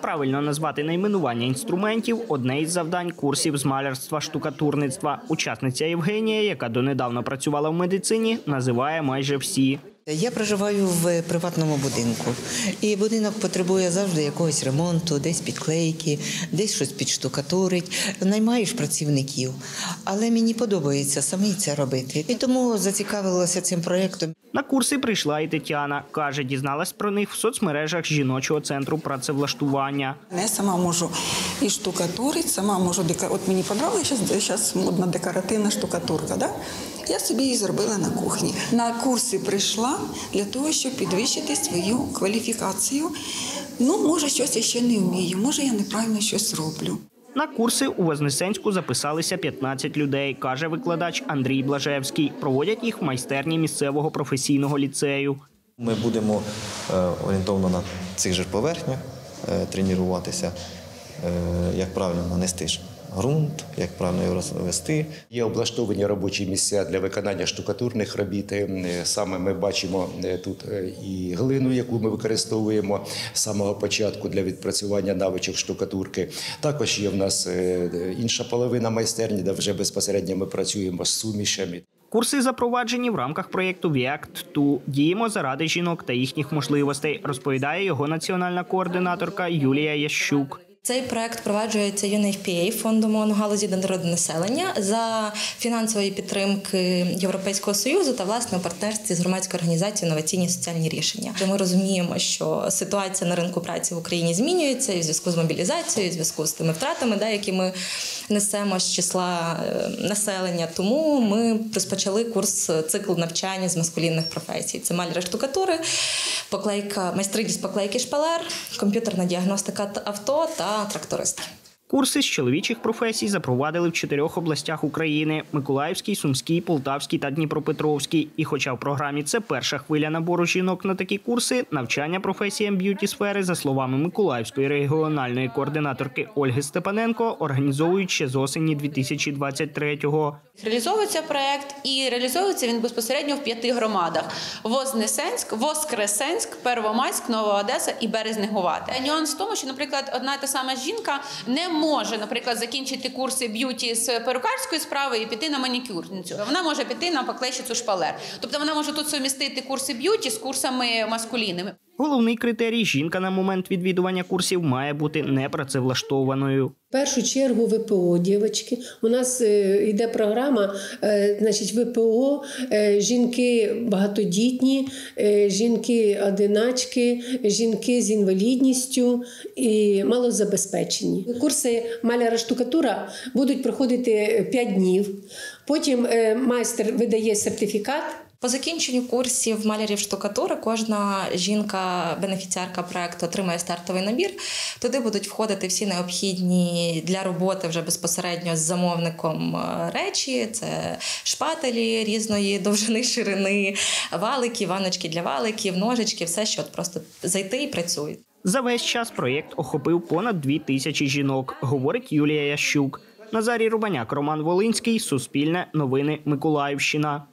Правильно назвати найменування інструментів – одне із завдань курсів з малярства-штукатурництва. Учасниця Євгенія, яка донедавна працювала в медицині, називає майже всі. Я проживаю в приватному будинку, і будинок потребує завжди якогось ремонту, десь підклейки, десь щось підштукатурить. Наймаєш працівників, але мені подобається самі це робити. І тому зацікавилася цим проєктом. На курси прийшла і Тетяна. Каже, дізналась про них в соцмережах жіночого центру працевлаштування. Я сама можу і штукатурити, сама можу От мені подобається зараз модна декоративна штукатурка, да? Я собі її зробила на кухні. На курси прийшла для того, щоб підвищити свою кваліфікацію. Може, щось я ще не вмію, може, я неправильно щось роблю. На курси у Вознесенську записалися 15 людей, каже викладач Андрій Блажевський. Проводять їх в майстерні місцевого професійного ліцею. Ми будемо орієнтовно на цих же поверхнях тренуватися, як правильно нанести ґрунт, як правильно його розвести. Є облаштовані робочі місця для виконання штукатурних робіт. Саме ми бачимо тут і глину, яку ми використовуємо з самого початку для відпрацювання навичок штукатурки. Також є в нас інша половина майстерні, де вже безпосередньо ми працюємо з сумішами. Курси запроваджені в рамках проєкту «React-2». Діємо заради жінок та їхніх можливостей, розповідає його національна координаторка Юлія Ящук. Цей проект впроваджується UNFPA, Фондом ООН у галузі народонаселення, за фінансової підтримки Європейського Союзу та, власне, у партнерстві з громадською організацією «Інноваційні соціальні рішення». Ми розуміємо, що ситуація на ринку праці в Україні змінюється і в зв'язку з мобілізацією, і в зв'язку з тими втратами, які ми несемо з числа населення. Тому ми розпочали цикл навчання з маскулінних професій. Це маляри штукатури, майстриність з поклейки шпалер, комп'ютерна діагностика авто та трактористки. Курси з чоловічих професій запровадили в 4 областях України – Миколаївській, Сумській, Полтавській та Дніпропетровській. І хоча в програмі це перша хвиля набору жінок на такі курси, навчання професіям б'юті-сфери, за словами Миколаївської регіональної координаторки Ольги Степаненко, організовують ще з осені 2023-го. Реалізовується проєкт і реалізовується він безпосередньо в 5 громадах – Вознесенськ, Воскресенськ, Первомайськ, Нова Одеса і Березнегувати. Нюанс в тому, що, наприклад, одна та сама жінка не може, наприклад, закінчити курси б'юті з перукарської справи і піти на манікюрницю. Вона може піти на поклейщицю шпалер. Тобто вона може тут сумістити курси б'юті з курсами маскулінними. Головний критерій – жінка на момент відвідування курсів має бути непрацевлаштованою. В першу чергу ВПО, дівчатки. У нас йде програма, ВПО, жінки багатодітні, жінки-одиначки, жінки з інвалідністю і малозабезпечені. Курси маляра-штукатура будуть проходити 5 днів. Потім майстер видає сертифікат. По закінченню курсів малярів штукатури кожна жінка-бенефіціарка проєкту отримає стартовий набір. Туди будуть входити всі необхідні для роботи вже безпосередньо з замовником речі. Це шпателі різної довжини, ширини, валики, ваночки для валиків, ножички, все, що просто зайти і працює. За весь час проєкт охопив понад 2000 жінок, говорить Юлія Ящук. Назарій Рубаняк, Роман Волинський, Суспільне, Новини, Миколаївщина.